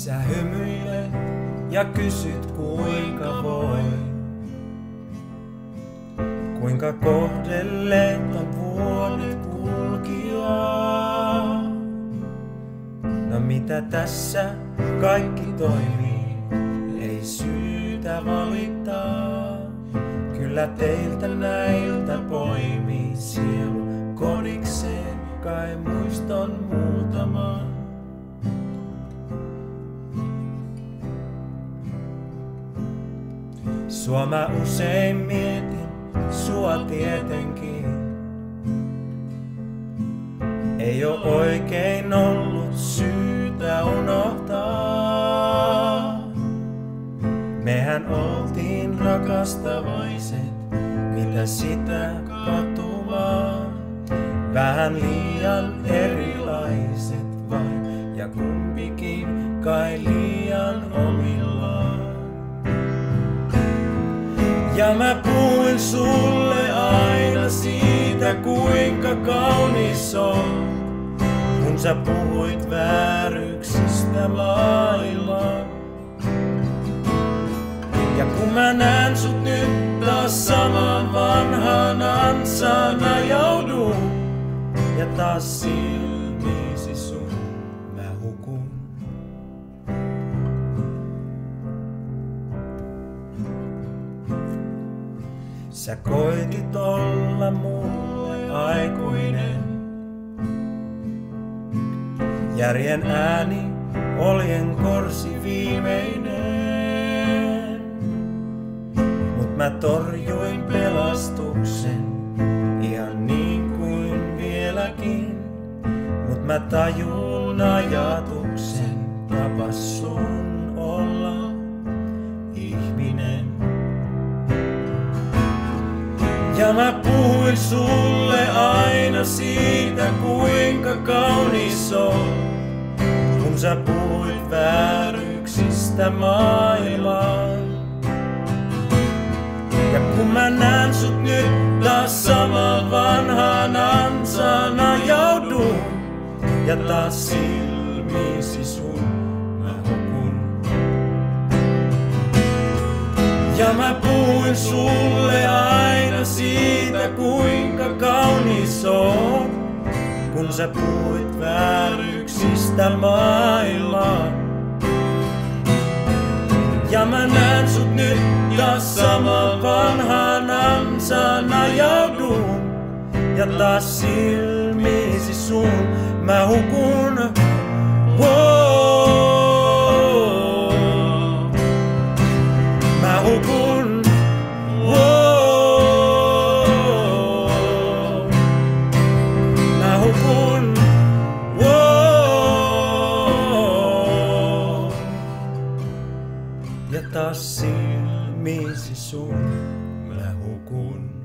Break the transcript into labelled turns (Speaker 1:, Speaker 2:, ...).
Speaker 1: Sä hymyilet ja kysyt kuinka voi. Kuinka kohdelleet on vuodet kulkijaa. No mitä tässä kaikki toimii, ei syytä valittaa. Kyllä teiltä näiltä poimii sielu kodikseen, kai muiston muutaman. Sua mä usein mietin, sua tietenkin. Ei oo oikein ollut syytä unohtaa. Mehän oltiin rakastavaiset, mitä sitä katumaan. Vähän liian erilaiset vain, ja kumpikin kai liian omillaan. Ja mä puhuin sulle aina siitä, kuinka kaunis on, kun sä puhuit vääryksistä maailmaan. Ja kun mä näen sut nyt taas samaan vanhaan ansaan ajaudun, ja taas silmiisi sun mä hukun. Sä koitit olla mulle aikuinen. Järjen ääni, oljen korsi viimeinen. Mut mä torjuin pelastuksen, ihan niin kuin vieläkin. Mut mä tajun ajatuksen, tapas sun olla ihminen. Ja mä puhuin sulle aina siitä, kuinka kaunis on, kun sä puhuit vääryksistä maailmaan. Ja kun mä näen sut nyt taas samaan vanhaan ansaan ajaudun, ja taas silmiisi sun mä hukun. Ja mä puhuin sulle aina siitä, kuinka kaunis on, kun sä puhuit vääryksistä maailmaan. Ja mä näen sut nyt taas samaan vanhaan ansaan ajaudun, ja taas silmiisi sun mä hukun. Mä hukun. Mä hukun. Ja taas silmiisi sun mä hukun.